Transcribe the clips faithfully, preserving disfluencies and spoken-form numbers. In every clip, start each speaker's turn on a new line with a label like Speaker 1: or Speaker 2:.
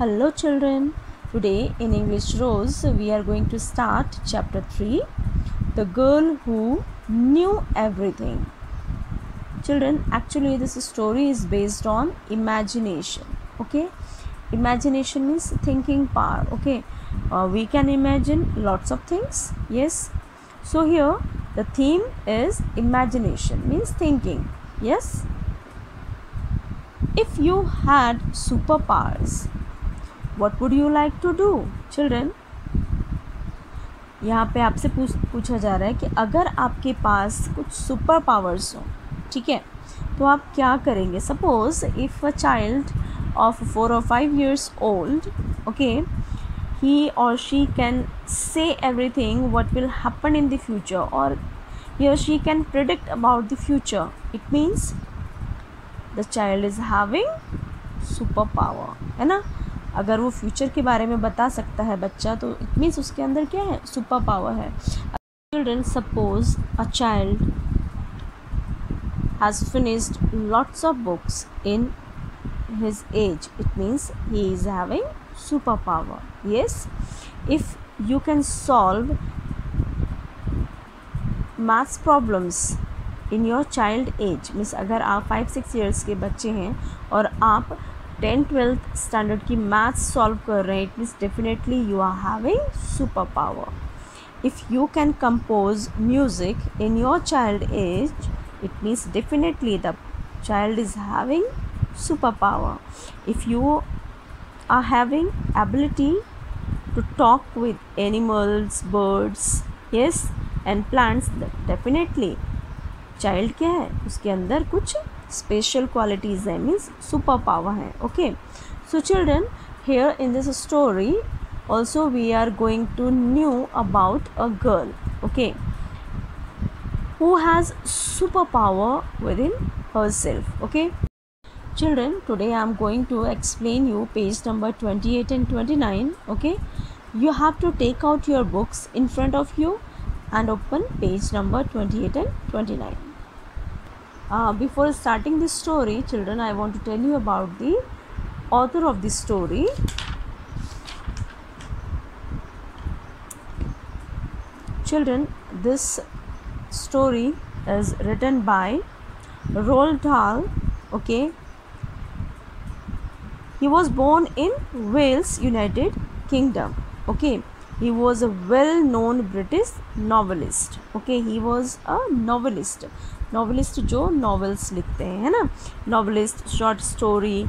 Speaker 1: Hello children, today in English Rose we are going to start chapter three, The Girl Who Knew Everything. Children, actually this story is based on imagination, okay? Imagination means thinking power, okay? Uh, we can imagine lots of things, yes? So here the theme is imagination, means thinking, yes? If you had superpowers, what would you like to do? Children, यहाँ पे आपसे पूछ पूछा जा रहा है कि अगर आपके पास कुछ सुपर पावर्स हो, ठीक है, तो आप क्या करेंगे? Suppose if a child of four और five years old, okay, he or she can say everything what will happen in the future, or he or she can predict about the future. It means the child is having superpower, है ना? अगर वो future के बारे में बता सकता है बच्चा, तो इट मीन्स उसके अंदर क्या है? सुपर पावर है. Children, suppose a child has finished lots of books in his age, it means he is having super power. Yes, if you can solve maths problems in your child age, means अगर आप five six years के बच्चे हैं और आप tenth twelfth standard की maths solve कर रहे हैं, it means definitely you are having super power. If you can compose music in your child age, it means definitely the child is having super power. If you are having ability to talk with animals, birds, yes, and plants, definitely child क्या है? उसके अंदर कुछ special qualities है, means super power है. Okay, so children, here in this story also we are going to know about a girl, okay, who has superpower within herself. Okay children, today I am going to explain you page number twenty-eight and twenty-nine. Okay, you have to take out your books in front of you and open page number twenty-eight and twenty-nine. Uh, before starting this story, children, I want to tell you about the author of this story. Children, this story is written by Roald Dahl. Okay, he was born in Wales, United Kingdom. Okay, he was a well-known British novelist. Okay, he was a novelist. Novelist जो novels लिखते हैं, है ना, novelist, short story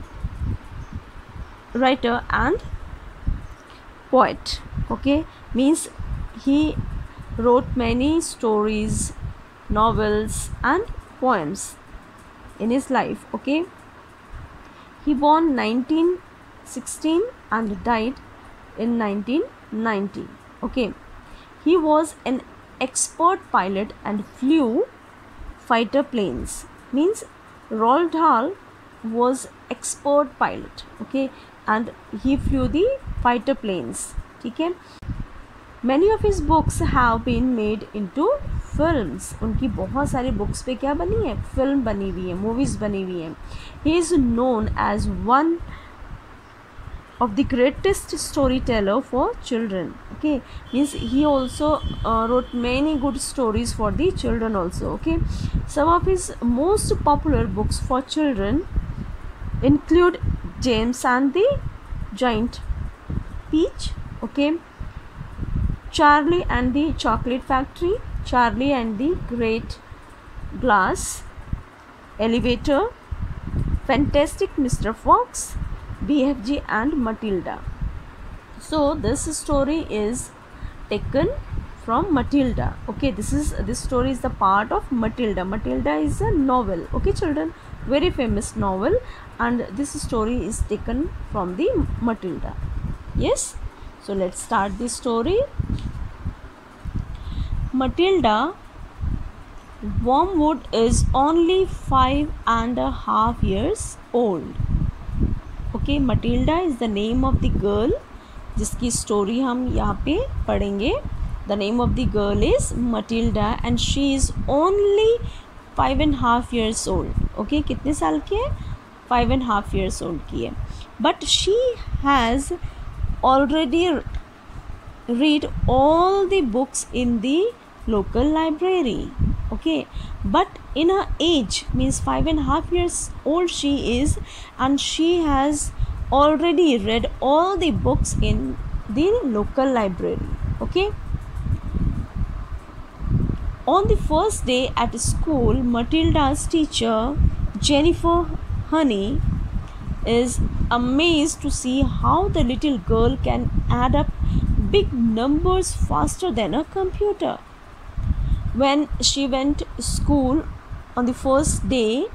Speaker 1: writer and poet. Okay, means he wrote many stories, novels and poems in his life. Okay, he born nineteen sixteen and died in nineteen ninety. Okay, he was an expert pilot and flew fighter planes. Means Roald Dahl was expert pilot, okay, and he flew the fighter planes. ठीक है, many of his books have been made into films. उनकी बहुत सारी books पे क्या बनी है? Film बनी हुई है, मूवीज़ बनी हुई हैं. He is known as one of the greatest storyteller for children. Okay, means he also uh, wrote many good stories for the children also. Okay, some of his most popular books for children include James and the Giant Peach, okay, Charlie and the Chocolate Factory, Charlie and the Great Glass Elevator, Fantastic Mister Fox, B F G and Matilda. So this story is taken from Matilda. Okay, this is this story is the part of Matilda. Matilda is a novel. Okay children, very famous novel, and this story is taken from the Matilda. Yes, so let's start this story. Matilda Wormwood is only five and a half years old. Okay, Matilda is the name of the girl जिसकी story हम यहाँ पे पढ़ेंगे. The name of the girl is Matilda and she is only five and half years old. Okay, कितने साल की है? Five and half years old की है. but she has already read all the books in the local library. Okay, but in her age, means five and a half years old she is, and she has already read all the books in the local library. Okay, on the first day at school, Matilda's teacher Jennifer Honey is amazed to see how the little girl can add up big numbers faster than a computer. When she went to school on the first day,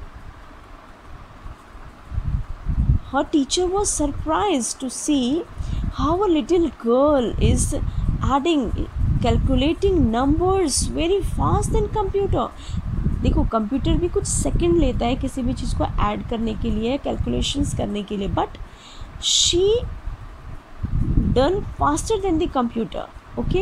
Speaker 1: her teacher was surprised to see how a little girl is adding, calculating numbers very fast than computer. देखो computer भी कुछ second लेता है किसी भी चीज़ को add करने के लिए, कैलकुलेशंस करने के लिए, but she done faster than the computer. Okay,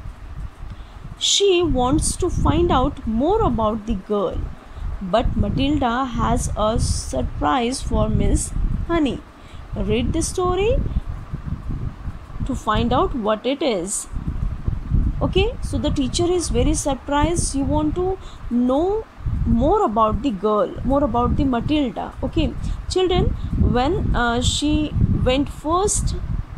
Speaker 1: she wants to find out more about the girl, but Matilda has a surprise for Miss Honey. Read the story to find out what it is. Okay, so the teacher is very surprised. You want to know more about the girl, more about the Matilda. Okay, children, when uh, she went first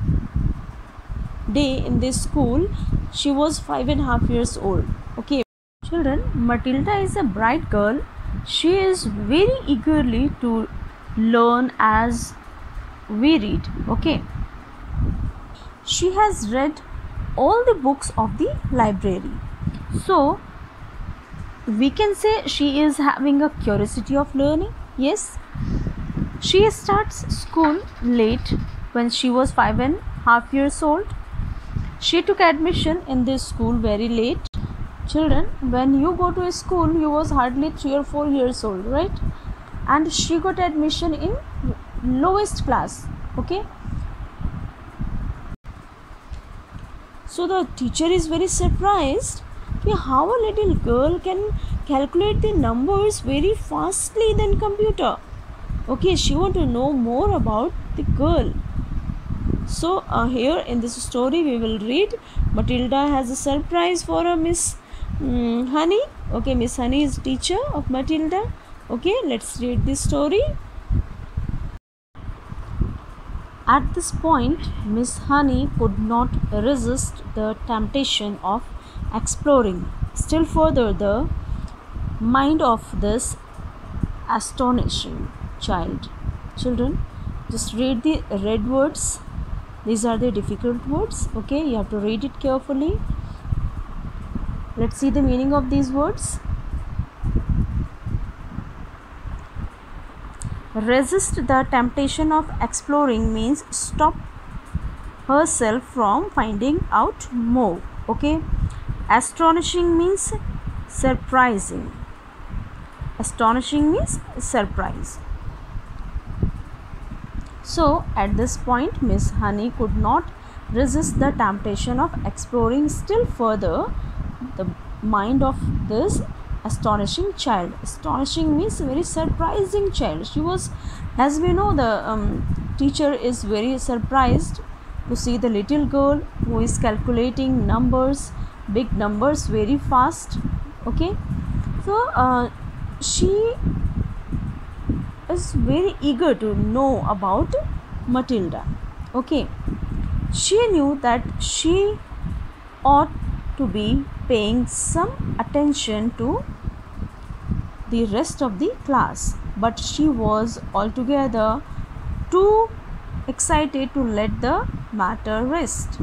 Speaker 1: day in this school, she was five and a half years old. Okay, children, Matilda is a bright girl. She is very eagerly to learn as we read. Okay, she has read all the books of the library, so we can say she is having a curiosity of learning. Yes, she starts school late. When she was five and a half years old, she took admission in this school very late. Children, when you go to a school, you was hardly three or four years old, right? And she got admission in lowest class. Okay, so the teacher is very surprised कि how a little girl can calculate the numbers very fastly than computer. Okay, she want to know more about the girl. So uh, here in this story we will read Matilda has a surprise for a Miss um, Honey. Okay, Miss Honey is teacher of Matilda. Okay, let's read this story. At this point, Miss Honey could not resist the temptation of exploring still further the mind of this astonishing child. Children, just read the red words. These are the difficult words. Okay, you have to read it carefully. Let's see the meaning of these words. Resist the temptation of exploring means stop herself from finding out more. Okay, astonishing means surprising. Astonishing means surprise. So at this point, Miss Honey could not resist the temptation of exploring still further the mind of this astonishing child. Astonishing means very surprising child. She was, as we know, the um, teacher is very surprised to see the little girl who is calculating numbers, big numbers very fast. Okay, so uh, she is very eager to know about Matilda. Okay, she knew that she ought to be paying some attention to the rest of the class, but she was altogether too excited to let the matter rest.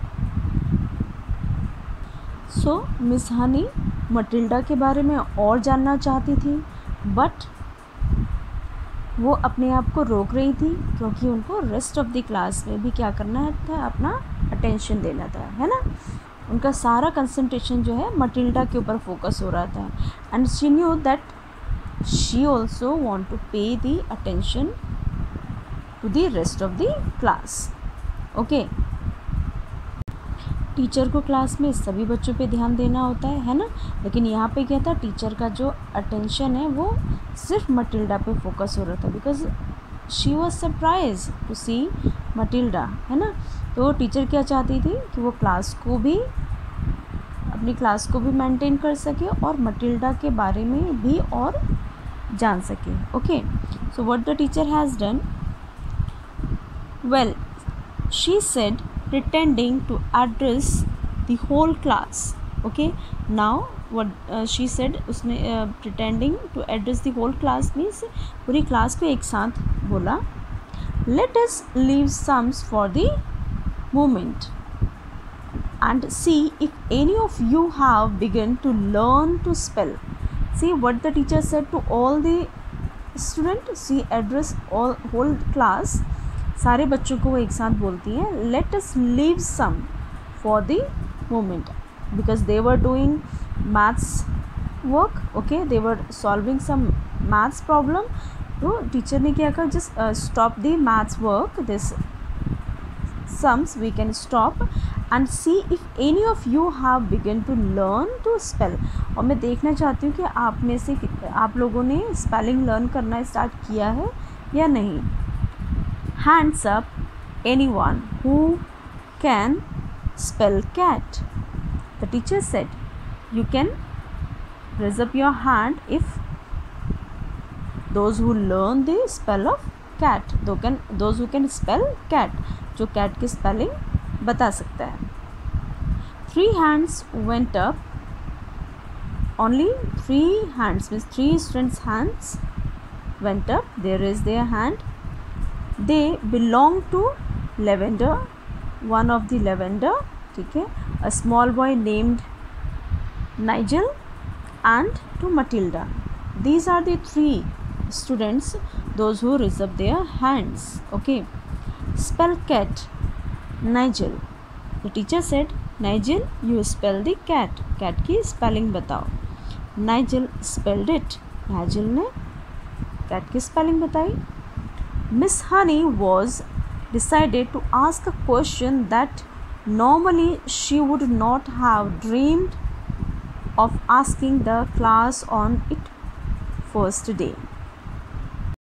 Speaker 1: So Miss Honey Matilda के बारे में और जानना चाहती थी, but वो अपने आप को रोक रही थी क्योंकि उनको रेस्ट ऑफ द क्लास में भी क्या करना था, अपना अटेंशन देना था, है ना. उनका सारा कंसंट्रेशन जो है मटिल्डा के ऊपर फोकस हो रहा था. And she knew that she also want to pay the attention to the rest of the class. Okay, teacher को क्लास में सभी बच्चों पे ध्यान देना होता है है ना, लेकिन यहाँ पे क्या था, टीचर का जो अटेंशन है वो सिर्फ मटिल्डा पे फोकस हो रहा था, because she was surprise to see Matilda, है ना। तो टीचर क्या चाहती थी कि वो क्लास को भी, अपनी क्लास को भी मेंटेन कर सके और मटिल्डा के बारे में भी और जान सके। Okay, so what the teacher has done, well she said pretending to address the whole class. Okay, now what uh, she said, उसने uh, pretending to address the whole class means पूरी class को एक साथ बोला, let us leave sums for the moment and see if any of you have begun to learn to spell. See what the teacher said to all the students, she addressed all whole class, सारे बच्चों को वो एक साथ बोलती है, let us leave some for the moment, because they were doing maths work, okay, they were solving some maths problem. तो teacher ने क्या कहा, just stop the maths work, this sums we can stop and see if any of you have begun to learn to spell. और मैं देखना चाहती हूँ कि आप में से आप लोगों ने स्पेलिंग लर्न करना स्टार्ट किया है या नहीं। Hands up, anyone who can spell cat. The teacher said, you can raise up your hand if those who learn the spell of cat, those can those who can spell cat, जो cat की spelling बता सकता है। Three hands went up. Only three hands means three students' hands went up. They raised their hand. They belong to Lavender, one of the Lavender, ठीक है, a small boy named Nigel and to Matilda. These are the three students, those who raise up their hands. Okay, spell cat. Nigel. The teacher said, Nigel, you spell the cat. Cat की spelling बताओ. Nigel spelled it. Nigel ने cat की spelling बताई. Miss Honey was decided to ask a question that normally she would not have dreamed of asking the class on its first day.